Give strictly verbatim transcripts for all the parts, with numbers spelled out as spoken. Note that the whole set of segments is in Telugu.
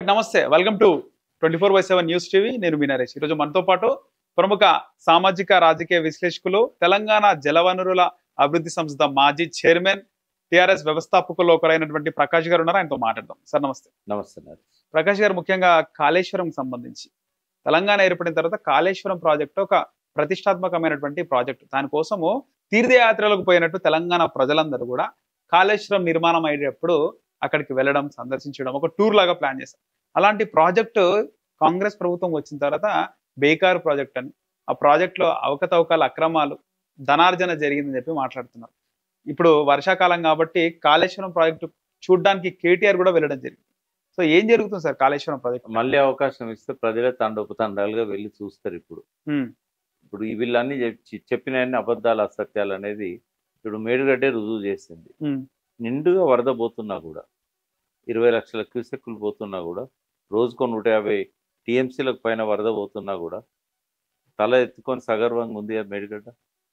నమస్తే welcome to twenty four by seven news TV. నేను మీ నరేష్. ఈరోజు మనతో పాటు ప్రముఖ సామాజిక రాజకీయ విశ్లేషకులు, తెలంగాణ జలవనరుల అభివృద్ధి సంస్థ మాజీ చైర్మన్, టిఆర్ఎస్ వ్యవస్థాపకులు ఒకరైనటువంటి ప్రకాష్ గారు ఉన్నారు. ఆయనతో మాట్లాడదాం. సార్ నమస్తే. నమస్తే ప్రకాష్ గారు, ముఖ్యంగా కాళేశ్వరం సంబంధించి తెలంగాణ ఏర్పడిన తర్వాత కాళేశ్వరం ప్రాజెక్టు ఒక ప్రతిష్టాత్మకమైనటువంటి ప్రాజెక్టు. దానికోసము తీర్థయాత్రలకు పోయినట్టు తెలంగాణ ప్రజలందరూ కూడా కాళేశ్వరం నిర్మాణం అయ్యేటప్పుడు అక్కడికి వెళ్ళడం, సందర్శించడం, ఒక టూర్ లాగా ప్లాన్ చేశారు. అలాంటి ప్రాజెక్టు కాంగ్రెస్ ప్రభుత్వం వచ్చిన తర్వాత బేకార్ ప్రాజెక్ట్ అని, ఆ ప్రాజెక్టులో అవకతవకల అక్రమాలు, ధనార్జన జరిగిందని చెప్పి మాట్లాడుతున్నారు. ఇప్పుడు వర్షాకాలం కాబట్టి కాళేశ్వరం ప్రాజెక్టు చూడడానికి కేటీఆర్ కూడా వెళ్ళడం జరిగింది. సో ఏం జరుగుతుంది సార్ కాళేశ్వరం ప్రాజెక్ట్? మళ్ళీ అవకాశం ఇస్తే ప్రజలే తండోపతండాలుగా వెళ్ళి చూస్తారు. ఇప్పుడు ఇప్పుడు వీళ్ళన్నీ చెప్పిన అబద్ధాలు, అసత్యాలు అనేది ఇప్పుడు మేడుగడ్డే రుజువు చేసింది. నిండుగా వరద పోతున్నా కూడా, ఇరవై లక్షల క్యూసెక్కులు పోతున్నా కూడా, రోజుకో నూట యాభై టీఎంసీలకు పైన వరద పోతున్నా కూడా తల ఎత్తుకొని సగర్వంగా ఉంది అది మేడిగడ్డ.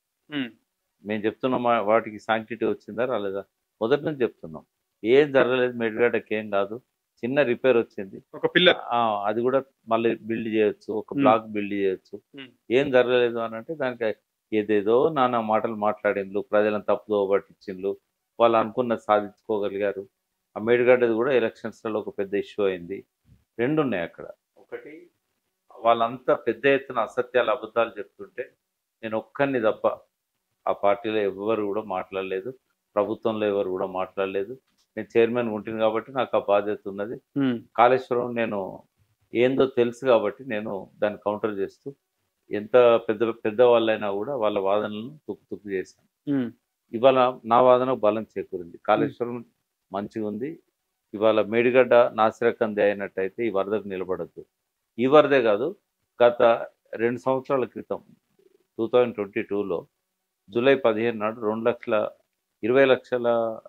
మేము చెప్తున్నాం వాటికి శాంక్టిటీ వచ్చిందా రాలేదా? మొదటి నుంచి చెప్తున్నాం ఏం జరగలేదు, మేడిగడ్డకి ఏం కాదు, చిన్న రిపేర్ వచ్చింది, ఒక పిల్లర్ అది కూడా మళ్ళీ బిల్డ్ చేయొచ్చు, ఒక బ్లాక్ బిల్డ్ చేయొచ్చు, ఏం జరగలేదు అని అంటే దానికి ఏదేదో నానా మాటలు మాట్లాడిండ్లు, ప్రజలను తప్పుదో పట్టించిండ్లు, వాళ్ళు అనుకున్నది సాధించుకోగలిగారు. ఆ మేడిగడ్డది కూడా ఎలక్షన్స్లలో ఒక పెద్ద ఇష్యూ అయింది. రెండు ఉన్నాయి అక్కడ. ఒకటి, వాళ్ళంతా పెద్ద ఎత్తున అసత్యాలు, అబద్ధాలు చెప్తుంటే నేను ఒక్కరిని తప్ప ఆ పార్టీలో ఎవరు కూడా మాట్లాడలేదు, ప్రభుత్వంలో ఎవరు కూడా మాట్లాడలేదు. నేను చైర్మన్ ఉంటుంది కాబట్టి నాకు ఆ బాధ్యత ఉన్నది. కాళేశ్వరం నేను ఏందో తెలుసు కాబట్టి నేను దాన్ని కౌంటర్ చేస్తూ ఎంత పెద్ద పెద్ద వాళ్ళైనా కూడా వాళ్ళ వాదనలను తుక్కు తుక్కు చేశాను. ఇవాళ నా వాదనకు బలం చేకూరింది. కాళేశ్వరం మంచిగా ఉంది. ఇవాళ మేడిగడ్డ నాసిరకంది అయినట్టయితే ఈ వరదకు నిలబడద్దు. ఈ వరదే కాదు, గత రెండు సంవత్సరాల క్రితం టూ థౌజండ్ ట్వంటీ టూలో జూలై పదిహేను నాడు రెండు లక్షల ఇరవై లక్షల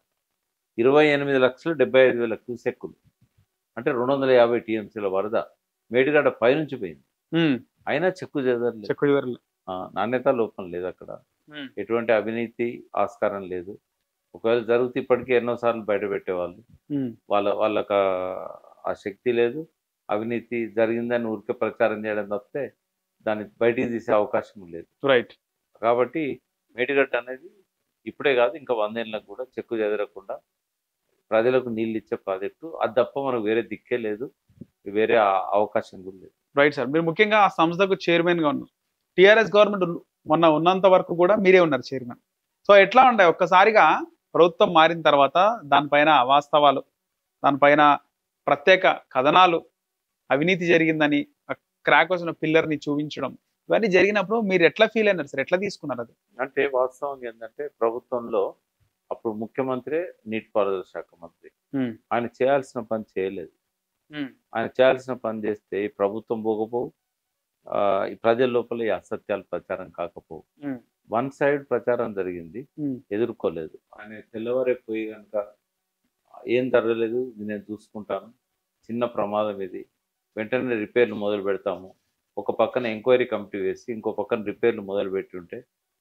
ఇరవై ఎనిమిది లక్షల డెబ్బై ఐదు వేల క్యూసెక్కులు అంటే రెండు వందల యాభై టీఎంసీల వరద మేడిగడ్డ పైనుంచి పోయింది. అయినా చెక్కు చెదరలేదు, నాణ్యత లోపం లేదు, అక్కడ ఎటువంటి అవినీతి ఆస్కారం లేదు. ఒకవేళ జరిగితే ఇప్పటికీ ఎన్నోసార్లు బయట పెట్టేవాళ్ళు. వాళ్ళ వాళ్ళకి ఆ శక్తి లేదు, అవినీతి జరిగిందని ఊరికే ప్రచారం చేయడం తప్పితే దాన్ని బయటికి తీసే అవకాశం లేదు. రైట్. కాబట్టి మేడిగడ్డ అనేది ఇప్పుడే కాదు, ఇంకా వందేళ్ళకు కూడా చెక్కు చెదరకుండా ప్రజలకు నీళ్ళు ఇచ్చే ప్రాజెక్టు. అది తప్ప మనకు వేరే దిక్కే లేదు, వేరే అవకాశం కూడా లేదు. Right sir. మీరు ముఖ్యంగా ఆ సంస్థకు చైర్మన్ గా ఉన్నారు. టిఆర్ఎస్ గవర్నమెంట్ మొన్న ఉన్నంత వరకు కూడా మీరే ఉన్నారు చైర్మన్. సో ఎట్లా ఉంటాయి ఒక్కసారిగా ప్రభుత్వం మారిన తర్వాత దానిపైన అవాస్తవాలు, దానిపైన ప్రత్యేక కథనాలు, అవినీతి జరిగిందని క్రాక్ వచ్చిన పిల్లర్ ని చూపించడం, ఇవన్నీ జరిగినప్పుడు మీరు ఎట్లా ఫీల్ అయినారు సార్? ఎట్లా తీసుకున్నారు అది? అంటే వాస్తవం ఏంటంటే ప్రభుత్వంలో అప్పుడు ముఖ్యమంత్రి నీటిపారుదల శాఖ మంత్రి, ఆయన చేయాల్సిన పని చేయలేదు. ఆయన చేయాల్సిన పని చేస్తే ఈ ప్రభుత్వం పోకపోవు, ఈ ప్రజల లోపల ఈ అసత్యాలు ప్రచారం కాకపోవు. వన్ సైడ్ ప్రచారం జరిగింది, ఎదుర్కోలేదు. ఆయన తెల్లవారే పోయి కనుక ఏం జరగలేదు, నేను చూసుకుంటాను, చిన్న ప్రమాదం ఇది, వెంటనే రిపేర్లు మొదలు పెడతాము, ఒక పక్కన ఎంక్వైరీ కమిటీ వేసి ఇంకో పక్కన రిపేర్లు మొదలు పెట్టి ఉంటే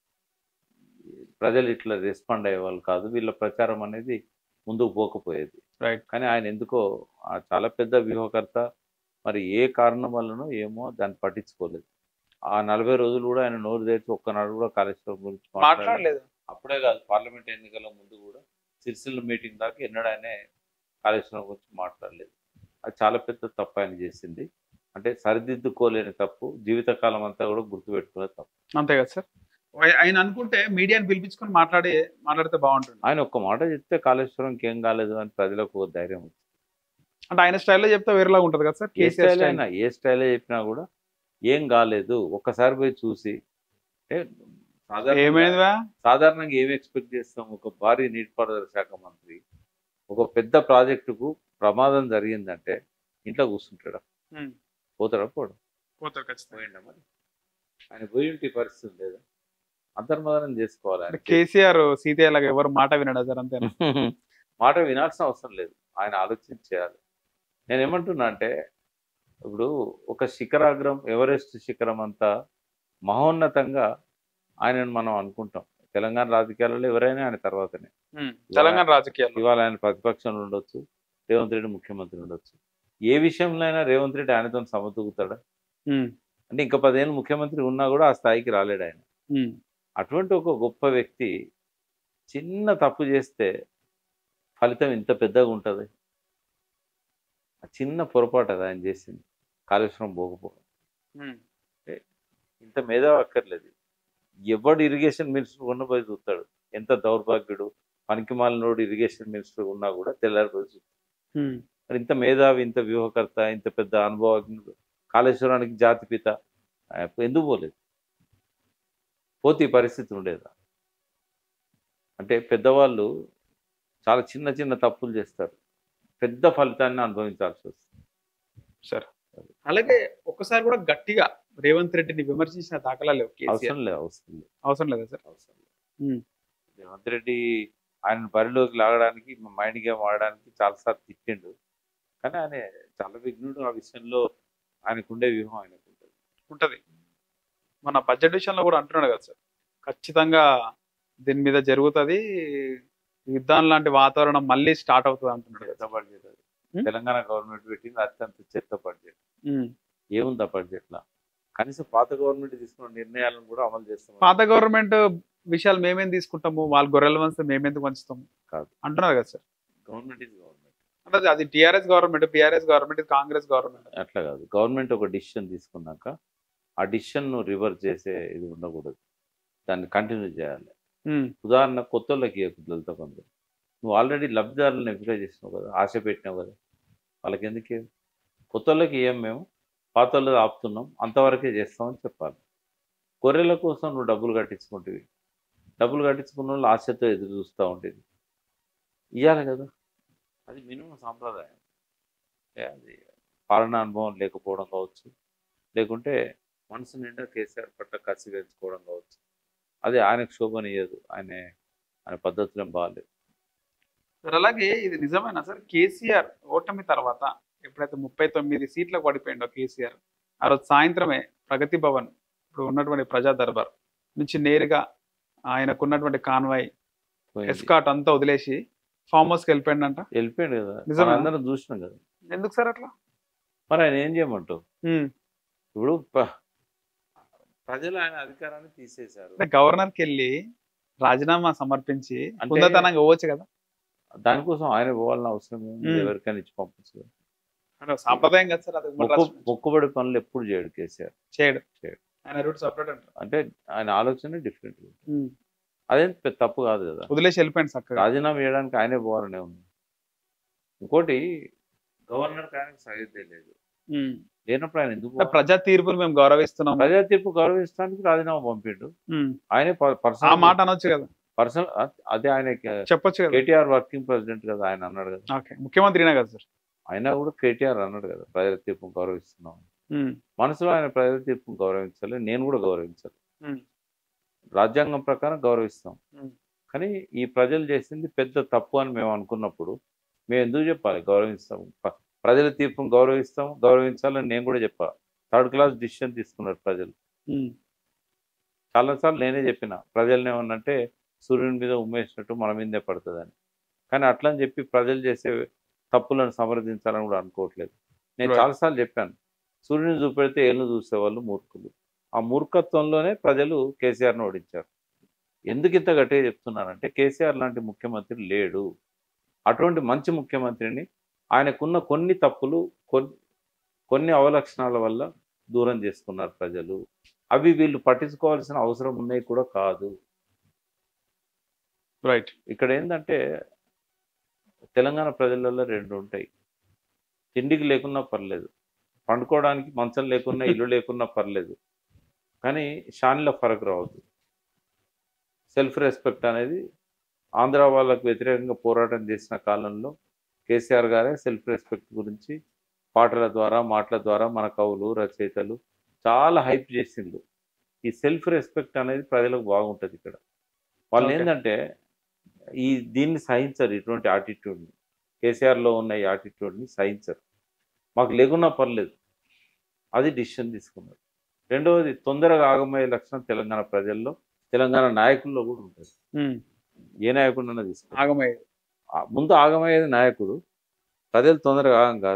ప్రజలు ఇట్లా రెస్పాండ్ అయ్యేవాళ్ళు కాదు, వీళ్ళ ప్రచారం అనేది ముందుకు పోకపోయేది. రైట్. కానీ ఆయన ఎందుకో చాలా పెద్ద వ్యూహకర్త, మరి ఏ కారణం వల్లనో ఏమో దాన్ని పట్టించుకోలేదు. ఆ నలభై రోజులు కూడా ఆయన నోరు తెరిచి ఒక్కనాడు కూడా కాళేశ్వరం గురించి మాట్లాడలేదు. అప్పుడే కాదు, పార్లమెంట్ ఎన్నికల ముందు కూడా సిరిసిల్ల మీటింగ్ దాకా ఎన్నడూ ఆయనే కాళేశ్వరం గురించి మాట్లాడలేదు. అది చాలా పెద్ద తప్పు ఆయన చేసింది. అంటే సరిదిద్దుకోలేని తప్పు, జీవితకాలం అంతా కూడా గుర్తుపెట్టుకునే తప్పు. అంతే కదా సార్. ఆయన అనుకుంటే మీడియాని పిలిపించుకొని మాట్లాడే మాట్లాడితే బాగుంటుంది. ఆయన ఒక్క మాట చెప్తే కాళేశ్వరంకి ఏం కాలేదు అని ప్రజలకు ఒక ధైర్యం వచ్చింది. అంటే ఆయన స్టైల్లో చెప్తే వేరేలాగా ఉంటుంది కదా సార్. ఏ స్టైల్ అయినా, ఏ స్టైల్లో చెప్పినా కూడా ఏం కాలేదు, ఒక్కసారి పోయి చూసి ఏమైందా సాధారణంగా ఏమి ఎక్స్పెక్ట్ చేస్తాం? ఒక భారీ నీటిపారుదల శాఖ మంత్రి ఒక పెద్ద ప్రాజెక్టుకు ప్రమాదం జరిగిందంటే ఇంట్లో కూర్చుంటాడా? పోతాడా? పోడు. పోతాడు ఖచ్చితంగా. పోయిండా? మరి ఆయన పోయి ఉంటే పరిస్థితి లేదా? అంతర్మాదనం చేసుకోవాలి. కేసీఆర్ సీతయ్యలాగా ఎవరు మాట వినడా సార్? అంతే. మాట వినాల్సిన అవసరం లేదు, ఆయన ఆలోచించేయాలి. నేను ఏమంటున్నా అంటే, ఇప్పుడు ఒక శిఖరాగ్రం, ఎవరెస్ట్ శిఖరం అంతా మహోన్నతంగా ఆయనను మనం అనుకుంటాం. తెలంగాణ రాజకీయాలలో ఎవరైనా ఆయన తర్వాతనే. తెలంగాణ రాజకీయాలు ఇవాళ ఆయన ప్రతిపక్షంలో ఉండొచ్చు, రేవంత్ రెడ్డి ముఖ్యమంత్రి ఉండొచ్చు, ఏ విషయంలో అయినా రేవంత్ రెడ్డి ఆయనతో సమతూగుతాడా? అంటే ఇంకా పదేళ్ళు ముఖ్యమంత్రి ఉన్నా కూడా ఆ స్థాయికి రాలేడు ఆయన. అటువంటి ఒక గొప్ప వ్యక్తి చిన్న తప్పు చేస్తే ఫలితం ఇంత పెద్దగా ఉంటుంది. చిన్న పొరపాటు అది ఆయన చేసింది, కాళేశ్వరం పోకపోవడం. ఇంత మేధావి అక్కర్లేదు. ఎవడు ఇరిగేషన్ మినిస్టర్ ఉన్న పోయి చూస్తాడు. ఎంత దౌర్భాగ్యుడు, పనికి మాలినోడు ఇరిగేషన్ మినిస్టర్ ఉన్నా కూడా తెల్లారిపోయి చూస్తాడు. మరి ఇంత మేధావి, ఇంత వ్యూహకర్త, ఇంత పెద్ద అనుభవజ్ఞుడు, కాళేశ్వరానికి జాతిపిత ఎందుకు పోలేదు? పోతే ఈ పరిస్థితి ఉండేదా? అంటే పెద్దవాళ్ళు చాలా చిన్న చిన్న తప్పులు చేస్తారు, పెద్ద ఫలితాన్ని అనుభవించాల్సి వస్తుంది. సరే, అలాగే ఒక్కసారి కూడా గట్టిగా రేవంత్ రెడ్డిని విమర్శించిన దాఖలా లేవు. అవసరం లేదు అవసరం లేదు అవసరం లేదా సార్? అవసరం లేదు. రేవంత్ రెడ్డి ఆయన బరిలోకి లాగడానికి, మైండ్ గేమ్ ఆడడానికి చాలాసార్లు తిట్టిండు. కానీ ఆయన చాలా విఘ్నుడు. ఆ విషయంలో ఆయనకుండే వ్యూహం ఆయనకు ఉంటుంది ఉంటుంది మన బడ్జెట్ విషయంలో కూడా అంటున్నాడు కదా సార్, ఖచ్చితంగా దీని మీద జరుగుతుంది, యుద్ధం లాంటి వాతావరణం మళ్ళీ స్టార్ట్ అవుతుంది అంటున్నాడు. చెత్త బడ్జెట్ అది తెలంగాణ గవర్నమెంట్ పెట్టింది, అత్యంత చెత్త బడ్జెట్. ఏముంది ఆ బడ్జెట్ లా? కనీసం పాత గవర్నమెంట్ తీసుకున్న నిర్ణయాలను కూడా అమలు చేస్తాం. పాత గవర్నమెంట్ విషయాలు మేమేం తీసుకుంటాము, వాళ్ళ గొర్రెల వంశం మేమెందుకు పంచుతాము కాదు అంటున్నారు కదా సార్. గవర్నమెంట్ ఇస్ గవర్నమెంట్ అంటే అది TRS government, BRS government, Congress government అట్లా కాదు. గవర్నమెంట్ ఒక డిసిషన్ తీసుకున్నాక ఆ డిసిషన్ ను రివర్స్ చేసే ఇది ఉండకూడదు, దాన్ని కంటిన్యూ చేయాలి. ఉదాహరణ కొత్త వాళ్ళకి దళిత బంధు, నువ్వు ఆల్రెడీ లబ్ధిదారులను ఎంపిక చేసినావు కదా, ఆశ పెట్టినావు కదా, వాళ్ళకి ఎందుకే? కొత్త వాళ్ళకి ఏం మేము పాత వాళ్ళు ఆపుతున్నాం, అంతవరకే చేస్తామని చెప్పాలి. గొర్రెల కోసం నువ్వు డబ్బులు కట్టించుకుంటేవి, డబ్బులు కట్టించుకున్న వాళ్ళు ఆశతో ఎదురు చూస్తూ ఉండేది, ఇవ్వాలి కదా. అది మినిమం సాంప్రదాయం. అది పాలనా అనుభవం లేకపోవడం కావచ్చు, లేకుంటే మనసు నిండా కేసీఆర్ పట్ల కసి పెంచుకోవడం కావచ్చు. అది ఆయనకు శోభనీయదు, ఆయన ఆయన పద్ధతులు బాగాలేదు. సార్ అలాగే ఇది నిజమేనా సార్, కేసీఆర్ ఓటమి తర్వాత ఎప్పుడైతే ముప్పై తొమ్మిది సీట్లకు పడిపోయిండో కేసీఆర్, ఆ రోజు సాయంత్రమే ప్రగతి భవన్ ఇప్పుడు ఉన్నటువంటి ప్రజా దర్బార్ నుంచి నేరుగా ఆయనకున్నటువంటి కాన్వాయ్ ఎస్కాట్ అంతా వదిలేసి ఫామ్ హౌస్కి వెళ్ళిపోయిందంట. వెళ్ళిపోయాడు కదా, నిజం అందరం చూసినాం కదా. ఎందుకు సార్ అట్లా? మరి ఆయన ఏం చేయమంటావు? ఇప్పుడు ప్రజలు ఆయన అధికారాన్ని తీసేశారు. గవర్నర్కి వెళ్ళి రాజీనామా సమర్పించి పొందతనంగా పోవచ్చు కదా. దానికోసం ఆయన పోవాలని అవసరం ఏమి? ఎవరికైనా ఇచ్చి పంపించదు. సాంప్రదాయం కదా సార్. మొక్కుబడి పనులు ఎప్పుడు చేయడు కేసీఆర్, చేయడు చేయడు ఆయన రూట్ సపరేట్ అంటారు. అంటే ఆయన ఆలోచన డిఫరెంట్. అదేం తప్పు కాదు కదా, వదిలేసి వెళ్ళిపోయింది చక్కగా. రాజీనామా చేయడానికి ఆయనే పోవాలనే ఉంది. ఇంకోటి గవర్నర్ ఆయనకు సరిగ్గా లేదు, లేనప్పుడు ఆయన ఎందుకు? ప్రజా తీర్పును మేము గౌరవిస్తున్నాం, ప్రజా తీర్పు గౌరవిస్తానికి రాజీనామా పంపిండు. ఆయనే పర్సనల్ మాట అనొచ్చు కదా, పర్సనల్ అదే ఆయన చెప్పొచ్చు కదా. కేటీఆర్ వర్కింగ్ ప్రెసిడెంట్ కదా, ఆయన అన్నాడు కదా. ముఖ్యమంత్రినే కదా సార్, అయినా కూడా కేటీఆర్ అన్నాడు కదా ప్రజల తీర్పును గౌరవిస్తున్నాం. మనసులో ఆయన ప్రజల తీర్పును గౌరవించాలి, నేను కూడా గౌరవించాలి, రాజ్యాంగం ప్రకారం గౌరవిస్తాం. కానీ ఈ ప్రజలు చేసింది పెద్ద తప్పు అని మేము అనుకున్నప్పుడు మేము ఎందుకు చెప్పాలి గౌరవిస్తాము? ప్రజల తీర్పును గౌరవిస్తాం, గౌరవించాలని నేను కూడా చెప్పాలి. థర్డ్ క్లాస్ డిసిషన్ తీసుకున్నారు ప్రజలు. చాలాసార్లు నేనే చెప్పిన, ప్రజల్ని ఏమన్నంటే సూర్యుని మీద ఉమ్మేసినట్టు మన మీదే పడుతుందని. కానీ అట్లని చెప్పి ప్రజలు చేసే తప్పులను సమర్థించాలని కూడా అనుకోవట్లేదు. నేను చాలాసార్లు చెప్పాను, సూర్యుని చూపెడితే ఏళ్ళు చూసేవాళ్ళు మూర్ఖులు. ఆ మూర్ఖత్వంలోనే ప్రజలు కేసీఆర్ను ఓడించారు. ఎందుకు ఇంత గట్టిగా చెప్తున్నానంటే కేసీఆర్ లాంటి ముఖ్యమంత్రి లేడు. అటువంటి మంచి ముఖ్యమంత్రిని ఆయనకున్న కొన్ని తప్పులు, కొన్ని కొన్ని అవలక్షణాల వల్ల దూరం చేసుకున్నారు ప్రజలు. అవి వీళ్ళు పట్టించుకోవాల్సిన అవసరం ఉన్నాయి కూడా కాదు. రైట్. ఇక్కడ ఏంటంటే తెలంగాణ ప్రజలలో రెండు ఉంటాయి. తిండికి లేకున్నా పర్లేదు, పండుకోవడానికి మంచం లేకున్నా, ఇల్లు లేకున్నా పర్లేదు, కానీ షాన్ల ఫరక్ రావద్దు. సెల్ఫ్ రెస్పెక్ట్ అనేది ఆంధ్ర వాళ్ళకు వ్యతిరేకంగా పోరాటం చేసిన కాలంలో కేసీఆర్ గారే సెల్ఫ్ రెస్పెక్ట్ గురించి పాటల ద్వారా, మాటల ద్వారా మన కవులు, రచయితలు చాలా హైప్ చేసిండ్రు. ఈ సెల్ఫ్ రెస్పెక్ట్ అనేది ప్రజలకు బాగుంటుంది. ఇక్కడ వాళ్ళు ఏంటంటే ఈ దీన్ని సహించరు, ఇటువంటి యాటిట్యూడ్ని. కేసీఆర్లో ఉన్న ఈ యాటిట్యూడ్ని సహించరు. మాకు లేకున్నా పర్లేదు, అది డిసిషన్ తీసుకున్నారు. రెండవది, తొందరగా ఆగమయ్యే లక్షణం తెలంగాణ ప్రజల్లో, తెలంగాణ నాయకుల్లో కూడా ఉంటుంది. ఏ నాయకుడన్నా తీసుకో, ఆగమయ్యే ముందు ఆగమయ్యేది నాయకుడు. ప్రజలు తొందరగా ఆగం గారు.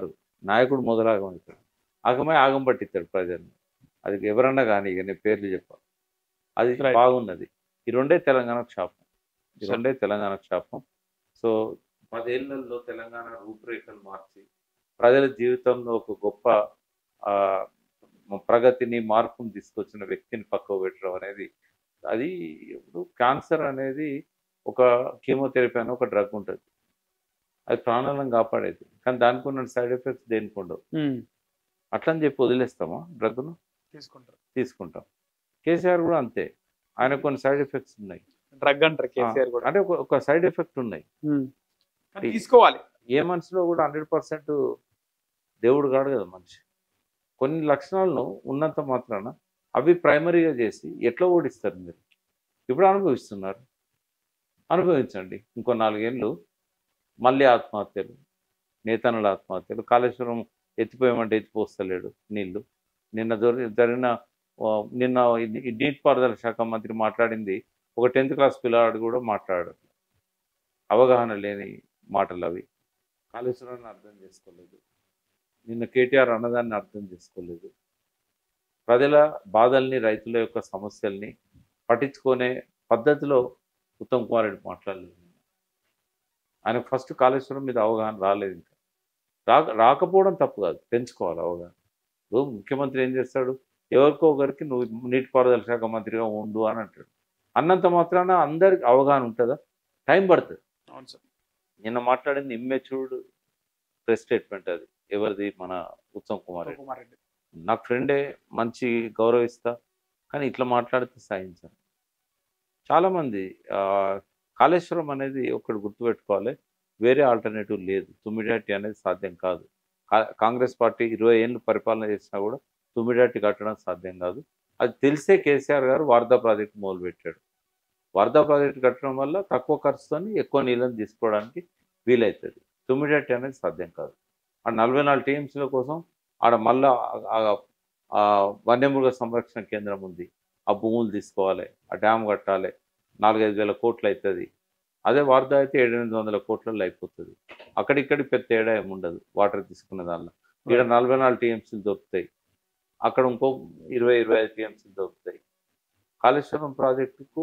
నాయకుడు మొదలాగం అవుతాడు. ఆగమై ఆగం పట్టిస్తాడు ప్రజల్ని. అది ఎవరన్నా కానీ ఇక నేను పేర్లు చెప్పాలి. అది Right. బాగున్నది. ఈ రెండే తెలంగాణకు శాపం. ఈ Sure. రెండే తెలంగాణకు శాపం. సో పదేళ్లలో తెలంగాణ రూపురేఖలు మార్చి ప్రజల జీవితంలో ఒక గొప్ప ఆ, ప్రగతిని మార్పును తీసుకొచ్చిన వ్యక్తిని పక్కకు పెట్టడం అనేది, అది ఇప్పుడు క్యాన్సర్ అనేది ఒక కీమోథెరపీ అని ఒక డ్రగ్ ఉంటుంది, అది ప్రాణాలను కాపాడేది. కానీ దానికి ఉన్న సైడ్ ఎఫెక్ట్స్ దేనికి ఉండవు. ఉమ్, అట్లని చెప్పి వదిలేస్తామా డ్రగ్ను? తీసుకుంటారు. తీసుకుంటాం. కేసీఆర్ కూడా అంతే, ఆయన కొన్ని సైడ్ ఎఫెక్ట్స్ ఉన్నాయి. డ్రగ్ అంటారు కేసీఆర్ కూడా. అంటే ఒక- ఒక సైడ్ ఎఫెక్ట్ ఉన్నాయి. ఉమ్, కానీ తీసుకోవాలి. ఏ మనిషిలో కూడా హండ్రెడ్ పర్సెంట్ దేవుడు కాడు కదా మనిషి. కొన్ని లక్షణాలను ఉన్నంత మాత్రాన అవి ప్రైమరీగా చేసి ఎట్లా ఓడిస్తారు మీరు? ఇప్పుడు అనుభవిస్తున్నారు, అనుభవించండి. ఇంకో నాలుగేళ్ళు మళ్ళీ ఆత్మహత్యలు, నేతనుల ఆత్మహత్యలు. కాళేశ్వరం ఎత్తిపోయామంటే ఎత్తిపోస్తలేడు నీళ్లు. నిన్న దొరి జరిగిన ఆ, నిన్న ఇది- ఈ నీటిపారుదల శాఖ మంత్రి మాట్లాడింది ఒక టెన్త్ క్లాస్ పిల్లాడు కూడా మాట్లాడాడు. అవగాహన లేని మాటలు అవి. కాళేశ్వరాన్ని అర్థం చేసుకోలేదు, నిన్న కేటీఆర్ అన్నదాన్ని అర్థం చేసుకోలేదు. ప్రజల బాధల్ని, రైతుల యొక్క సమస్యల్ని పట్టించుకునే పద్ధతిలో ఉత్తమ్ కుమార్ రెడ్డి మాట్లాడలేదు. ఆయన ఫస్ట్ కాళేశ్వరం మీద అవగాహన రాలేదు. ఇంకా రా రాకపోవడం తప్పు కాదు, పెంచుకోవాలి అవగాహన. ఇప్పుడు ముఖ్యమంత్రి ఏం చేస్తాడు, ఎవరికో ఒకరికి నువ్వు నీటిపారుదల శాఖ మంత్రిగా ఉండు అని అంటాడు. అన్నంత మాత్రాన అందరికి అవగాహన ఉంటుందా? టైం పడుతుంది. అవును సార్. నిన్న మాట్లాడింది ఇమ్మెచ్యూర్డ్ ప్రెస్ స్టేట్మెంట్. అది ఎవరిది? మన ఉత్తమ్ కుమార్ రెడ్డి. కుమార్ రెడ్డి. నాకు ఫ్రెండే, మంచి గౌరవిస్తా, కానీ ఇట్లా మాట్లాడితే సాయించాను. చాలామంది ఆ, కాళేశ్వరం అనేది ఒకటి గుర్తుపెట్టుకోవాలి, వేరే ఆల్టర్నేటివ్ లేదు. తుమ్మిడాటి అనేది సాధ్యం కాదు. కా- కాంగ్రెస్ పార్టీ ఇరవై ఏళ్ళు పరిపాలన చేసినా కూడా తుమ్మిడాటి కట్టడం సాధ్యం కాదు. అది తెలిసే కేసీఆర్ గారు వార్దా ప్రాజెక్టు మొదలుపెట్టాడు. వార్దా ప్రాజెక్టు కట్టడం వల్ల తక్కువ ఖర్చుతో ఎక్కువ నీళ్ళని తీసుకోవడానికి వీలవుతుంది. తుమ్మిడాటి అనేది సాధ్యం కాదు. ఆ నలభై నాలుగు టీఎంసీల కోసం ఆడ మళ్ళా ఆ- ఆ వన్యమృగ సంరక్షణ కేంద్రం ఉంది, ఆ భూములు తీసుకోవాలి, ఆ డ్యామ్ కట్టాలి, నాలుగైదు వేల కోట్లు అవుతుంది. అదే వార్దా అయితే ఏడు ఎనిమిది వందల కోట్లలో అయిపోతుంది. అక్కడిక్కడి పెద్ద తేడా ఏమి ఉండదు వాటర్ తీసుకున్న దానిలో. ఇక్కడ నలభై నాలుగు టీఎంసీలు దొరుకుతాయి, అక్కడ ఇంకో ఇరవై ఇరవై ఐదు టీఎంసీలు దొరుకుతాయి. కాళేశ్వరం ప్రాజెక్టుకు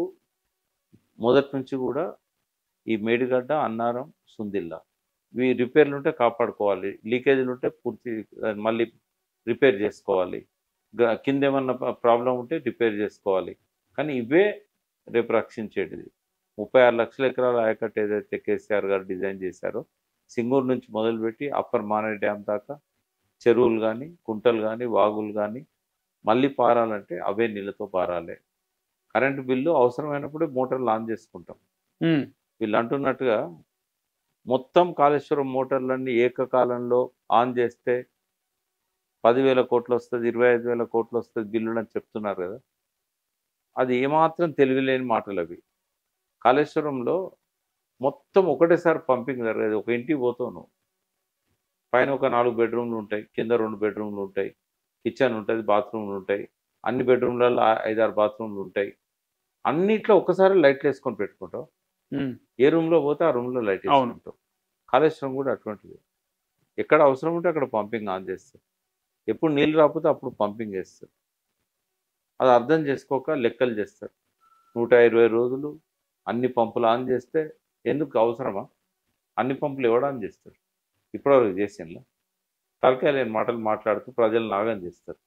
మొదటి నుంచి కూడా ఈ మేడిగడ్డ, అన్నారం, సుందిల్లా ఇవి రిపేర్లు ఉంటే కాపాడుకోవాలి, లీకేజీలు ఉంటే పూర్తి ఆ, మళ్ళీ రిపేర్ చేసుకోవాలి, గ- కింద ఏమన్నా ప్రాబ్లం ఉంటే రిపేర్ చేసుకోవాలి. కానీ ఇవే రేపు రక్షించేటిది. ముప్పై ఆరు లక్షల ఎకరాల ఆయకట్టు ఏదైతే కేసీఆర్ గారు డిజైన్ చేశారో, సింగూరు నుంచి మొదలుపెట్టి అప్పర్ మానేరు డ్యామ్ దాకా చెరువులు కానీ, కుంటలు కానీ, వాగులు కానీ మళ్ళీ పారాలంటే అవే నీళ్ళతో పారాలి. కరెంటు బిల్లు అవసరమైనప్పుడే మోటార్లు ఆన్ చేసుకుంటాం. ఉమ్, వీళ్ళు అంటున్నట్టుగా మొత్తం కాళేశ్వరం మోటార్లన్నీ ఏకకాలంలో ఆన్ చేస్తే పదివేల కోట్లు వస్తుంది, ఇరవై ఐదు వేల కోట్లు వస్తుంది బిల్లులు అని చెప్తున్నారు కదా. అది ఏమాత్రం తెలివిలేని మాటలు అవి. కాళేశ్వరంలో మొత్తం ఒకటేసారి పంపింగ్ జరగదు. ఒక ఇంటికి పోతావు నువ్వు, పైన ఒక నాలుగు బెడ్రూమ్లు ఉంటాయి, కింద రెండు బెడ్రూమ్లు ఉంటాయి, కిచెన్ ఉంటుంది, బాత్రూమ్లు ఉంటాయి, అన్ని బెడ్రూమ్లలో ఐదారు బాత్రూమ్లు ఉంటాయి. అన్నిట్లో ఒక్కసారి లైట్లు వేసుకొని పెట్టుకుంటావు. ఉమ్, ఏ రూమ్లో పోతే ఆ రూమ్లో లైట్ అవును. వేసుకుంటావు. కాళేశ్వరం కూడా అటువంటిది. ఎక్కడ అవసరం ఉంటే అక్కడ పంపింగ్ ఆన్ చేస్తారు, ఎప్పుడు నీళ్ళు రాకపోతే అప్పుడు పంపింగ్ వేస్తారు. అది అర్థం చేసుకోక లెక్కలు చేస్తారు. నూట ఇరవై రోజులు అన్ని పంపులు ఆన్ చేస్తే ఎందుకు అవసరమా? అన్ని పంపులు ఎవడు ఆన్ చేస్తారు? ఇప్పటివరకు చేసిందా? తలకాయ లేని మాటలు మాట్లాడుతూ ప్రజలు నాగం చేస్తారు.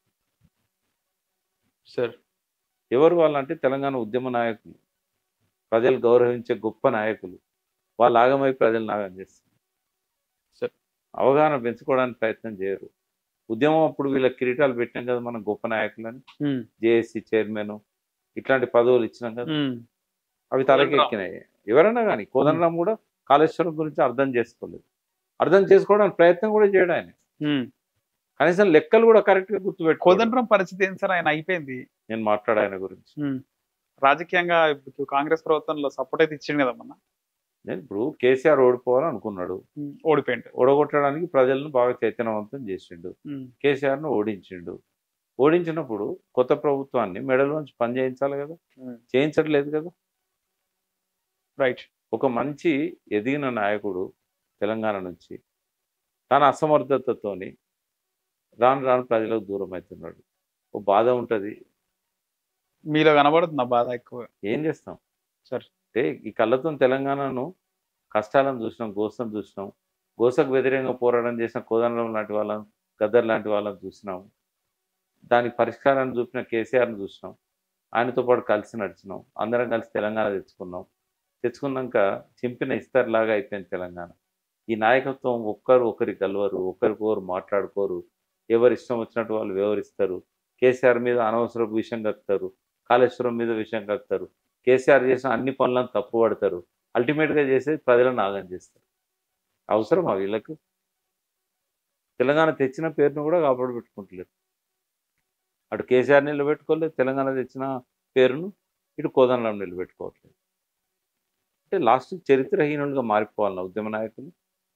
సార్. ఎవరు వాళ్ళంటే తెలంగాణ ఉద్యమ నాయకులు, ప్రజలు గౌరవించే గొప్ప నాయకులు. వాళ్ళు ఆగమై ప్రజలు నాగం చేస్తారు. సరే. అవగాహన పెంచుకోవడానికి ప్రయత్నం చేయరు. ఉద్యమం అప్పుడు వీళ్ళ కిరీటాలు పెట్టాం కదా మనం గొప్ప నాయకులని, ఉమ్, జేఏసీ చైర్మన్ ఇట్లాంటి పదవులు ఇచ్చినాం కదా, ఉమ్, అవి తలకెక్కినాయి. ఎవరైనా కానీ కోదండరాం కూడా కాళేశ్వరం గురించి అర్థం చేసుకోలేదు. అర్థం చేసుకోవడానికి ప్రయత్నం కూడా చేయడం ఆయన. ఉమ్. కనీసం లెక్కలు కూడా కరెక్ట్గా గుర్తుపెట్టుకో. కోదండరాం పరిస్థితి ఏంటి సార్? ఆయన అయిపోయింది. నేను మాట్లాడా ఆయన గురించి. ఉమ్, రాజకీయంగా ఇప్పుడు కాంగ్రెస్ ప్రభుత్వంలో సపోర్ట్ అయితే ఇచ్చింది కదా మొన్న. నేను ఇప్పుడు కేసీఆర్ ఓడిపోవాలని అనుకున్నాడు, ఉమ్, ఓడిపోయిండు. ఓడగొట్టడానికి ప్రజలను బాగా చైతన్యవంతం చేసిండు, ఉమ్, కేసీఆర్ను ఓడించిండు. ఓడించినప్పుడు కొత్త ప్రభుత్వాన్ని మెడలోంచి పని చేయించాలి కదా, ఉమ్, చేయించట్లేదు కదా. రైట్. ఒక మంచి ఎదిగిన నాయకుడు తెలంగాణ నుంచి తన అసమర్థతతోని రాను రాను ప్రజలకు దూరం అవుతున్నాడు. ఓ బాధ ఉంటది. మీలో కనబడుతుంది ఆ బాధ ఎక్కువ. ఏం చేస్తాం? సార్. అంటే ఈ కళ్ళతోని తెలంగాణను కష్టాలను చూసినాం, గోసను చూసినాం. గోసకు వ్యతిరేకంగా పోరాటం చేసిన కోదండరాం లాంటి వాళ్ళని, గద్దర్ లాంటి వాళ్ళని చూసినాం. దానికి పరిష్కారాన్ని చూపిన కేసీఆర్‌ని చూసినాం. ఆయనతో పాటు కలిసి నడిచినాం. అందరం కలిసి తెలంగాణ తెచ్చుకున్నాం. తెచ్చుకున్నాక చింపిన ఇస్తరులాగా అయిపోయింది తెలంగాణ. ఈ నాయకత్వం ఒక్కరు ఒకరికి కలవరు. ఒకరికొకరు మాట్లాడుకోరు. ఎవరి ఇష్టం వచ్చినట్టు వాళ్ళు వ్యవహరిస్తారు. కేసీఆర్ మీద అనవసరపు విషయం కక్కుతారు. కాళేశ్వరం మీద విషయం కక్కుతారు. కేసీఆర్ చేసిన అన్ని పనులను తప్పుపడతారు. అల్టిమేట్‌గా చేసేది ప్రజలను ఆగం చేస్తారు. అవసరమా వీళ్ళకు? తెలంగాణ తెచ్చిన పేరును కూడా కాపాడబెట్టుకుంటలేరు. అటు కేసీఆర్ నిలబెట్టుకోలేదు, తెలంగాణ తెచ్చిన పేరును, ఇటు కోదండరాం నిలబెట్టుకోవట్లేదు. అంటే లాస్ట్‌కి చరిత్రహీనులుగా మారిపోవాలనా ఉద్యమ నాయకులు?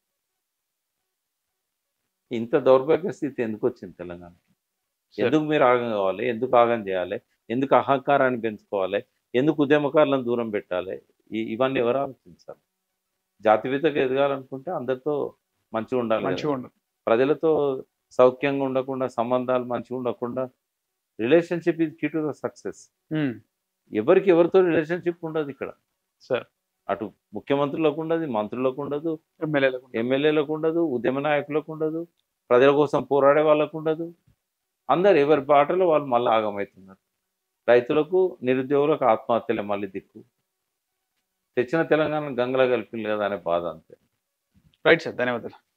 ఇంత దౌర్భాగ్య స్థితి ఎందుకొచ్చింది తెలంగాణకి? సరే. ఎందుకు మీరు ఆగం కావాలి? ఎందుకు ఆగం చేయాలి? ఎందుకు అహంకారాన్ని పెంచుకోవాలి? ఎందుకు ఉద్యమకారులను దూరం పెట్టాలి? ఇ ఇవన్నీ ఎవరు ఆలోచించాలి? జాతిపితగా ఎదగాలనుకుంటే అందరితో మంచిగా ఉండాలి కదా! మంచిగా ఉండదు. ప్రజలతో సౌఖ్యంగా ఉండకుండా, సంబంధాలు మంచిగా ఉండకుండా relationship is key to the success. Hmm. ఎవరికి ఎవరితో రిలేషన్‌షిప్ ఉండదు ఇక్కడ. సార్. అటు ముఖ్యమంత్రులకు ఉండదు, మంత్రులకు ఉండదు, ఎమ్మెల్యేలకు. ఎమ్మెల్యేలకు ఉండదు, ఉద్యమ నాయకులకు ఉండదు, ప్రజల కోసం పోరాడే వాళ్ళకు ఉండదు. అందరు ఎవరి బాటలో వాళ్ళు మళ్ళీ ఆగమవుతున్నారు. రైతులకు, నిరుద్యోగులకు ఆత్మహత్యలే మళ్ళీ దిక్కు. తెచ్చిన తెలంగాణను గంగలో కలిపిండ్రు కదా అనే బాధ అంతే. Right sir. ధన్యవాదాలు.